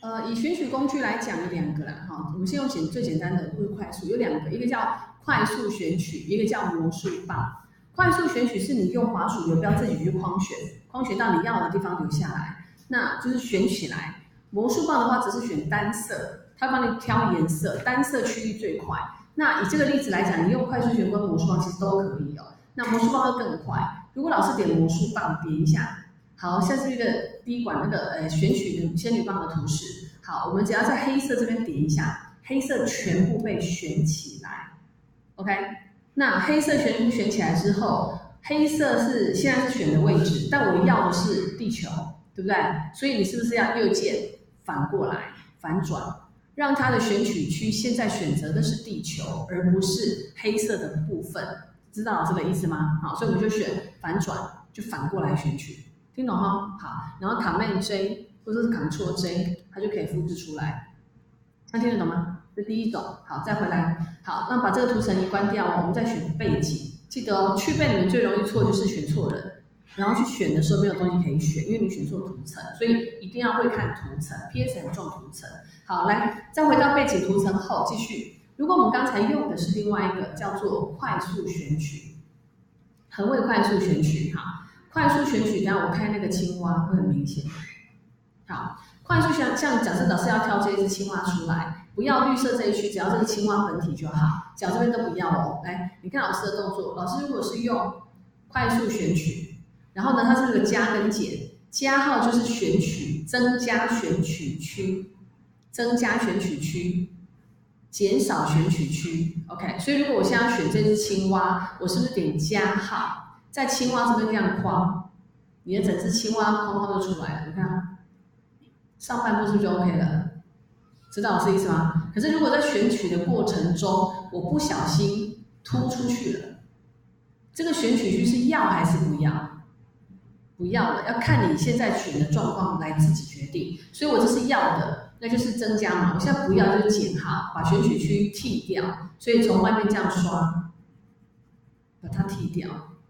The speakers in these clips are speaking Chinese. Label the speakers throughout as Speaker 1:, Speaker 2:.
Speaker 1: 以选取工具来讲有两个啦，哈，我们先用最简单的或者快速，有两个，一个叫快速选取，一个叫魔术棒。快速选取是你用滑鼠游标自己去框选，框选到你要的地方留下来，那就是选起来。魔术棒的话，只是选单色，它帮你挑颜色，单色区域最快。那以这个例子来讲，你用快速选跟魔术棒其实都可以哦。那魔术棒会更快。如果老师点魔术棒，点一下。好，像是一个第一管那个选取的仙女棒的图示。好，我们只要在黑色这边点一下，黑色全部被选起来。OK， 那黑色全部选起来之后，黑色是现在是选的位置，但我要的是地球，对不对？所以你是不是要右键反过来反转，让它的选取区现在选择的是地球，而不是黑色的部分？知道老师的意思吗？好，所以我们就选反转，就反过来选取。听懂哈？好，然后 Command J 或者是 Ctrl J， 它就可以复制出来。那听得懂吗？这第一种。好，再回来。好，那把这个图层仪关掉哦，我们再选背景。记得哦，去背你们最容易错就是选错人，然后去选的时候没有东西可以选，因为你选错图层，所以一定要会看图层 ，PS 很重图层。好，来，再回到背景图层后，继续。如果我们刚才用的是另外一个叫做快速选取，何谓快速选取？哈。快速选取，等下我开那个青蛙会很明显。好，快速像假设老师要挑这一只青蛙出来，不要绿色这一区，只要这个青蛙本体就好，脚这边都不要哦。来，你看老师的动作，老师如果是用快速选取，然后呢，它是那个加跟减，加号就是选取，增加选取区，增加选取区，减少选取区。OK， 所以如果我现在要选这只青蛙，我是不是点加号？在青蛙这边这样框，你的整只青蛙框框就出来了。你看，上半部是不是就 OK 了？知道我是意思吗？可是如果在选取的过程中，我不小心突出去了，这个选取区是要还是不要？不要了，要看你现在选的状况来自己决定。所以我这是要的，那就是增加嘛。我现在不要就是减号，把选取区剔掉。所以从外面这样刷，把它剔掉。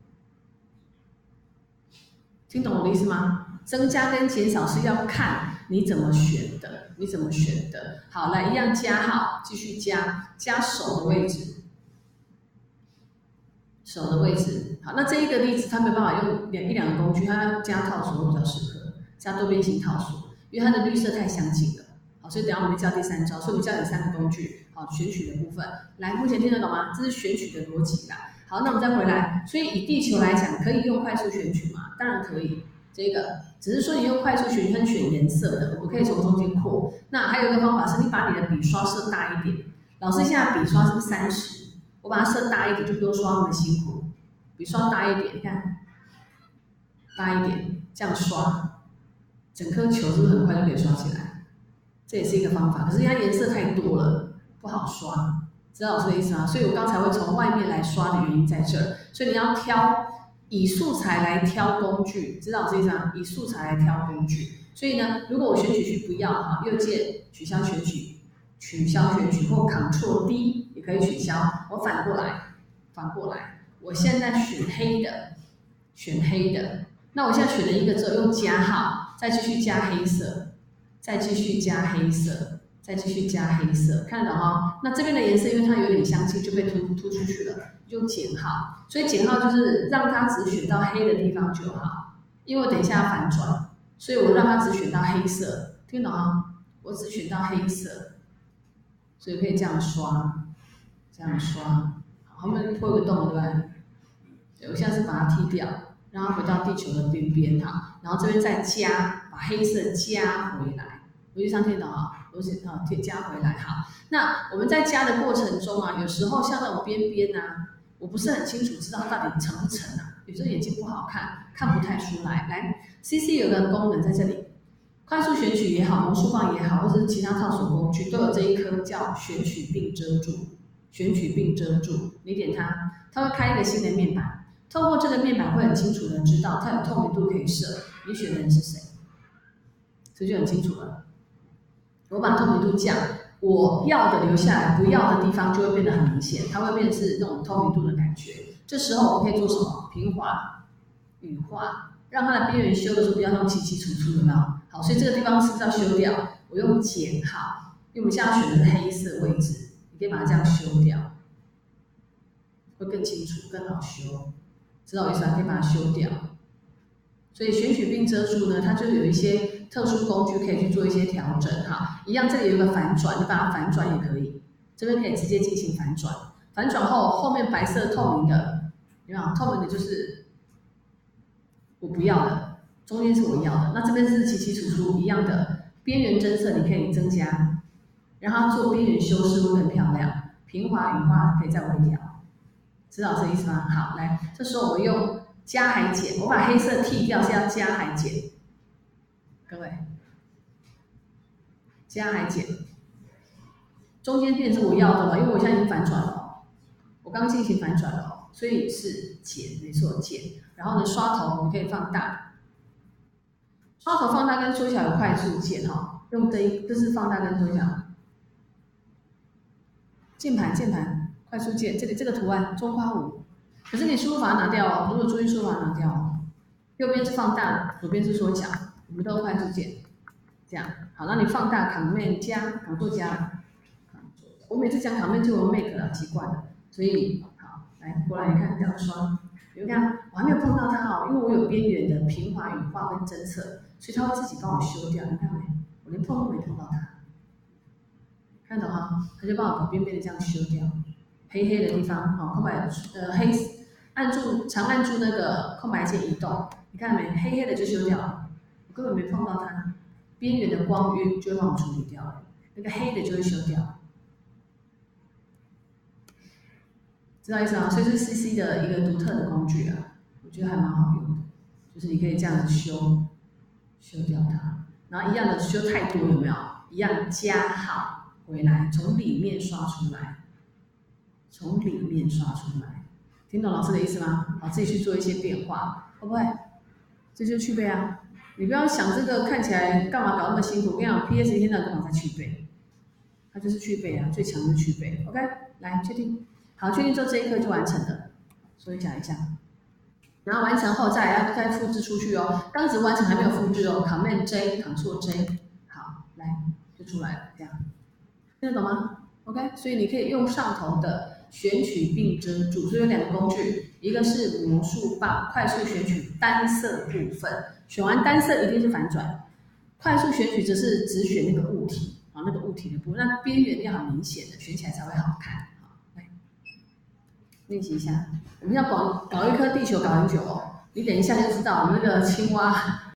Speaker 1: 听懂我的意思吗？增加跟减少是要看你怎么选的，你怎么选的。好，来一样加号，继续加手的位置，手的位置。好，那这一个例子它没有办法用一两个工具，它要加套索会比较适合，加多边形套索，因为它的绿色太相近了。好，所以等一下我们教第三招，所以我们教你3个工具。好，选取的部分，来，目前听得懂吗？这是选取的逻辑啦。好，那我们再回来，所以以地球来讲，可以用快速选取吗？当然可以。这个只是说你用快速选取和选颜色的，我可以从中间扩。那还有一个方法是，你把你的笔刷设大一点。老师现在笔刷是30，我把它设大一点，就不用刷那么辛苦。笔刷大一点，你看，大一点，这样刷，整颗球是不是很快就可以刷起来？这也是一个方法，可是它颜色太多了，不好刷。知道老师的意思吗？所以我刚才会从外面来刷的原因在这儿。所以你要挑以素材来挑工具，知道老师的意思吗？以素材来挑工具。所以呢，如果我选取区不要哈，右键取消选取，取消选取或 Ctrl D 也可以取消。我反过来，我现在选黑的，那我现在选了一个之后用加号，再继续加黑色，再继续加黑色。再继续加黑色，看得懂哈？那这边的颜色因为它有点相近，就被突出去了，用减号。所以减号就是让它只选到黑的地方就好，因为我等一下要反转，所以我让它只选到黑色，听懂吗？我只选到黑色，所以可以这样刷，后面会有个洞，对不对？对，我现在是把它剔掉，让它回到地球的边边哈，然后这边再加，把黑色加回来。逻辑上听懂啊？逻辑啊，加回来好。那我们在加的过程中啊，有时候像那种边边啊，我不是很清楚知道到底成不成啊，有时候眼睛不好看，看不太出来。来 ，CC 有个功能在这里，快速选取也好，魔术棒也好，或者是其他套索工具，都有这一颗叫选取并遮住。选取并遮住，你点它，它会开一个新的面板。透过这个面板会很清楚的知道它有透明度可以设，你选的人是谁，这就很清楚了。我把透明度降，我要的留下来，不要的地方就会变得很明显，它会变成是那种透明度的感觉。这时候我可以做什么？平滑、羽化，让它的边缘修的时候不要那么清清楚楚的嘛。好，所以这个地方是不是要修掉？ 我用减号，因为我们现在选的是黑色位置，你可以把它这样修掉，会更清楚、更好修，知道我意思吧？可以把它修掉。所以选取并遮住呢，它就有一些特殊工具可以去做一些调整哈。一样，这里有一个反转，你把它反转也可以，这边可以直接进行反转。反转后，后面白色透明的，有没有？透明的就是我不要的，中间是我要的。那这边是清清楚楚一样的，边缘增色你可以增加，让它做边缘修饰会更漂亮。平滑羽化可以再微调，知道这意思吗？好，来，这时候我用加还减，我把黑色剔掉是要加还减，各位，加还减，中间变是我要的嘛，因为我现在已经反转了，我刚进行反转了，所以是减，没错，减。然后呢，刷头你可以放大，刷头放大跟缩小有快速键哈，用这是放大跟缩小。键盘，快速键，这里这个图案中括弧，可是你输入法拿掉哦，如果注意输入法拿掉哦，右边是放大，左边是缩小，我们都快速键，这样好，那你放大 Command 加，Ctrl 加，我每次讲 Command 就有 Make 了，习惯了，所以好，来过来你看这样刷，你们看我还没有碰到它哦，因为我有边缘的平滑羽化跟侦测，所以它会自己帮我修掉，你看没？我连碰都没碰到它。看到哈，他就帮我把边边的这样修掉，黑黑的地方，好，空白黑，长按住那个空白键移动，你看到没？黑黑的就修掉了，我根本没碰到它，边缘的光晕就会帮我处理掉了，那个黑的就会修掉，知道意思吗？所以是 CC 的一个独特的工具啊，我觉得还蛮好用的，就是你可以这样子修掉它，然后一样的修太多有没有？一样加号。回来，从里面刷出来，从里面刷出来，听懂老师的意思吗？好，自己去做一些变化，会不会？这就是去背啊！你不要想这个看起来干嘛搞那么辛苦？我跟你讲 ，PS 一天到晚干嘛在去背？它就是去背啊，最强的去背。OK， 来确定，好，确定之后这一课就完成了，所以讲一下。然后完成后再复制出去哦。当时完成还没有复制哦 ，Command J，Ctrl J， 好，来就出来了，这样。听得懂吗 ？OK， 所以你可以用上头的选取并遮住，所以有两个工具，一个是魔术棒，快速选取单色部分，选完单色一定是反转，快速选取则是只选那个物体，啊，那个物体的部分，那边缘要很明显的，选起来才会好看。好，来练习一下，我们要搞一颗地球搞很久哦，你等一下就知道我们那个青蛙。